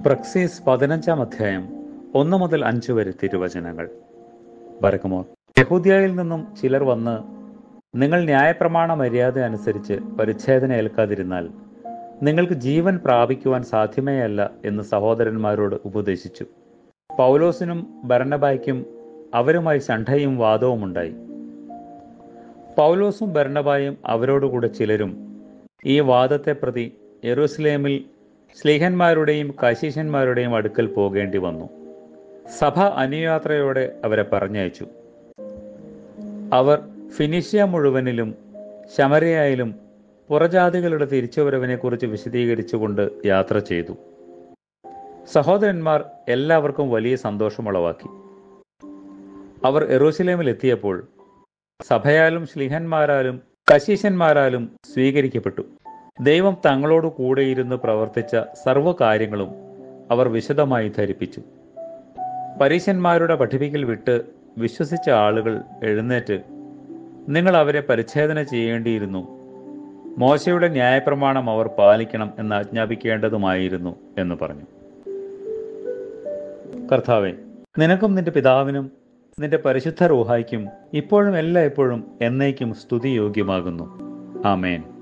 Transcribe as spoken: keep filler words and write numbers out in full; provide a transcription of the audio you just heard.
പ്രക്സീസ് പതിനഞ്ചാം അധ്യായം ഒന്ന് മുതൽ അഞ്ച് വരെ തിരുവചനങ്ങൾ. ബരക്കുമോർ. യഹൂദ്യയിൽ നിന്നും ചിലർ വന്ന്, നിങ്ങൾ ന്യായപ്രമാണ മര്യാദ അനുസരിച്ച് പരിച്ഛേദന ഏൽക്കാതിരുന്നാൽ നിങ്ങൾക്ക് ജീവൻ പ്രാപിക്കുവാൻ സാധ്യമേയല്ല എന്ന് സഹോദരന്മാരോട് ഉപദേശിച്ചു. പൗലോസിനും ബർന്നബായ്ക്കും അവരുമായി ശണ്ഠയും വാദവും ഉണ്ടായി. പൗലോസും ബർന്നബായും അവരോടുകൂടെ ചിലരും ഈ വാദത്തെ പ്രതി യെരൂശലേമിൽ ശ്ലീഹന്മാരുടെയും കശീശന്മാരുടെയും അടുക്കൽ പോകേണ്ടി വന്നു. സഭ അനുയാത്രയോടെ അവരെ പറഞ്ഞയച്ചു. അവർ ഫിനിഷ്യ മുഴുവനിലും ശമരിയായിലും പുറജാതികളുടെ തിരിച്ചുവരവിനെക്കുറിച്ച് വിശദീകരിച്ചുകൊണ്ട് യാത്ര ചെയ്തു. സഹോദരന്മാർ എല്ലാവർക്കും വലിയ സന്തോഷമുളവാക്കി. അവർ യെരൂശലേമിൽ എത്തിയപ്പോൾ സഭയാലും ശ്ലീഹന്മാരാലും കശീശന്മാരാലും സ്വീകരിക്കപ്പെട്ടു. ദൈവം തങ്ങളോട് കൂടെയിരുന്ന് പ്രവർത്തിച്ച സർവ്വകാര്യങ്ങളും അവർ വിശദമായി ധരിപ്പിച്ചു. പരീശന്മാരുടെ പഠിപ്പിക്കൽ വിട്ട് വിശ്വസിച്ച ആളുകൾ എഴുന്നേറ്റ്, നിങ്ങൾ അവരെ പരിച്ഛേദന ചെയ്യേണ്ടിയിരുന്നു, മോശയുടെ ന്യായപ്രമാണം അവർ പാലിക്കണം എന്ന് ആജ്ഞാപിക്കേണ്ടതുമായിരുന്നു എന്ന് പറഞ്ഞു. കർത്താവേ, നിനക്കും നിന്റെ പിതാവിനും നിന്റെ പരിശുദ്ധ റൂഹായ്ക്കും ഇപ്പോഴും എല്ലായ്പ്പോഴും എന്നേക്കും സ്തുതിയോഗ്യമാകുന്നു. ആമേൻ.